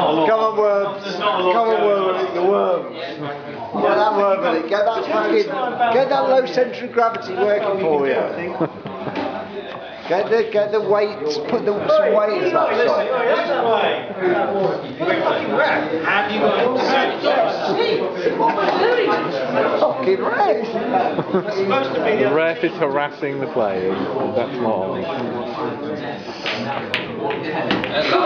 Come on, Worms. Come on, Worm. The Worm. Get that Worm in it. Get that fucking. Get that low centre of gravity working for you. Get the weights. Put some weights that shot. Have you got Fucking ref. The ref is harassing the players. That's not on.